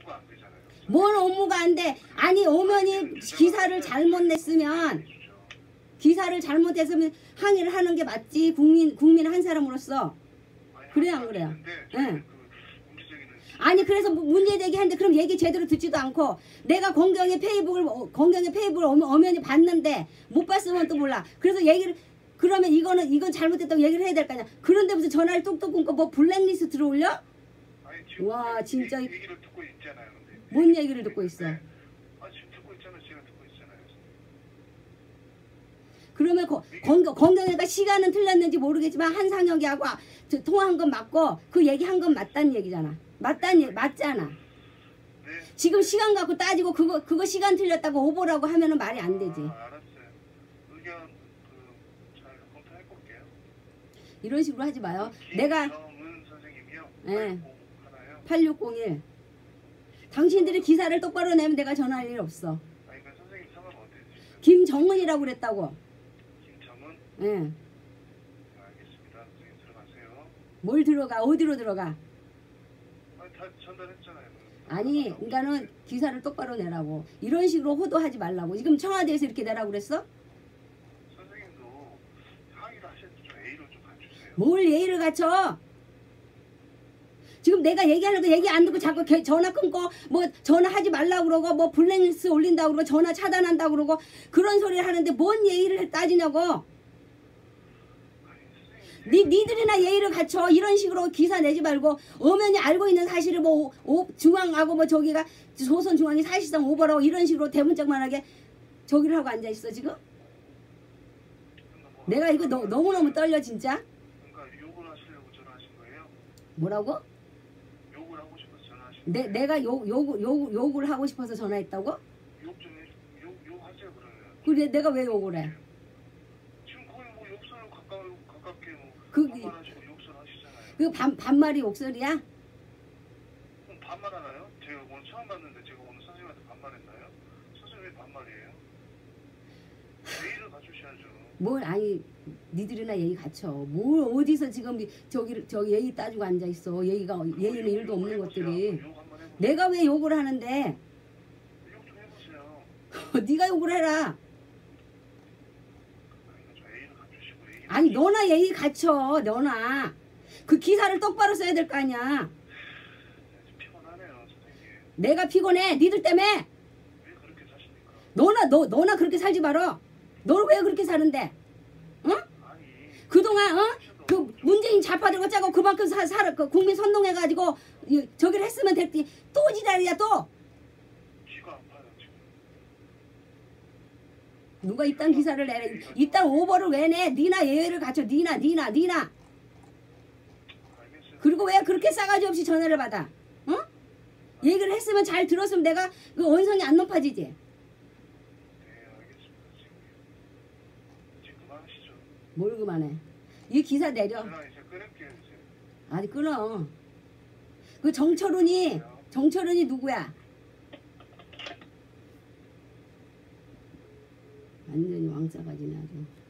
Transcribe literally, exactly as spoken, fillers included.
업무가 안 되잖아요. 뭔 업무가 안 돼? 아니 오면이 기사를 잘못 냈으면 기사를 잘못했으면 항의를 하는 게 맞지. 국민 국민 한 사람으로서. 그래 안 그래요? 예. 아니 그래서 문제 제기하는데 그럼 얘기 제대로 듣지도 않고 내가 건경의 페이북을 건경의 페이북을 엄연히 봤는데 못 봤으면 또 몰라. 그래서 얘기를 그러면 이거는 이건 잘못됐다고 얘기를 해야 될 거 아니야. 그런데 무슨 전화를 뚝뚝 끊고 뭐 블랙리스트로 올려? 와 진짜 얘기를 듣고 있잖아요. 근데. 뭔 얘기를 듣고 있어? 네. 아 지금 듣고 있잖아요. 제가 듣고 있잖아요. 그러면 거, 건경, 건경이가 시간은 틀렸는지 모르겠지만 한상혁이하고 아, 통화한 건 맞고 그 얘기한 건 맞다는 얘기잖아. 맞다는 얘기 맞잖아. 네. 지금 시간 갖고 따지고 그거 그거 시간 틀렸다고 오보라고 하면은 말이 안 되지. 아, 알았어요. 의견 그잘 검토해 볼게요. 이런 식으로 하지 마요. 내가 김정은 선생님이요. 예. 하나요? 팔육공일 당신들이 기사를 똑바로 내면 내가 전화할 일 없어. 아니 그 선생님 성함 어떻게 되시죠? 김정은이라고 그랬다고. 김정은? 예. 알겠습니다. 선생님 들어가세요. 뭘 들어가? 어디로 들어가? 아니 다 전달했잖아요. 아니, 그러니까는 기사를 똑바로 내라고. 이런 식으로 호도하지 말라고. 지금 청와대에서 이렇게 내라고 그랬어? 선생님도 항의를 하셔도 좀 A를 좀 갖추세요. 뭘 예의를 갖춰? 지금 내가 얘기하는 거 얘기 안 듣고 자꾸 개, 전화 끊고 뭐 전화하지 말라고 그러고 뭐 블랙리스트 올린다고 그러고 전화 차단한다고 그러고 그런 소리를 하는데 뭔 예의를 따지냐고. 니, 니들이나 예의를 갖춰. 이런 식으로 기사 내지 말고 엄연히 알고 있는 사실을 뭐 오, 중앙하고 뭐 저기가 조선중앙이 사실상 오버라고 이런 식으로 대문짝만하게 저기를 하고 앉아있어 지금? 내가 이거 너, 너무너무 떨려 진짜. 그러니까 욕을 하시려고 전화하신 거예요? 뭐라고? 욕을 하고 싶어서 전화하신 내, 거예요? 내가 욕, 욕, 욕, 욕을 하고 싶어서 전화했다고? 욕 좀 해, 욕, 욕 하세요 그러면. 그래 내가 왜 욕을 해? 지금 거의 뭐 욕설 가까, 가깝게 뭐 그- 반말하시고 욕설 하시잖아요. 그 반, 반말이 욕설이야? 그럼 반말하나요? 제가 오늘 처음 봤는데 제가 오늘 선생님한테 반말했나요? 선생님 왜 반말이에요? 예의를 갖추셔야죠. 뭘 아니 니들이나 예의 갖춰. 뭘 어디서 지금 저기 저 예의 따지고 앉아 있어. 예의가 예의는 일도 없는 것들이. 욕 한번 해보세요. 내가 왜 욕을 하는데? 욕 좀 해보세요. 네가 욕을 해라. 아니, 좀 A를 갖추시고 예의. 아니 너나 예의 갖춰. 너나 그 기사를 똑바로 써야 될 거 아니야. 피곤하네요, 선생님. 내가 피곤해. 니들 때문에. 왜 그렇게 사십니까? 너나 너 너나 그렇게 살지 말어. 너는 왜 그렇게 사는데? 응? 아니. 그동안 어? 그 문재인 좌파들 어쩌고 그만큼 사, 사, 그 국민 선동해가지고 이, 저기를 했으면 됐지. 또 지랄이야 또. 귀가 아파요 지금. 누가 이딴 기사를 내래. 이딴 오버를 왜 내? 니나 예의를 갖춰. 니나 니나 니나. 알겠어요. 그리고 왜 그렇게 싸가지 없이 전화를 받아? 어? 얘기를 했으면 잘 들었으면 내가 그 언성이 안 높아지지. 네, 알겠습니다. 지금 지금 그만하시죠. 뭘 그만해. 이 기사 내려. 제가 이제 끊을게요 이제. 아니 끊어. 그 정철훈이 정철훈이 누구야? 완전히 왕싸가지네 아주.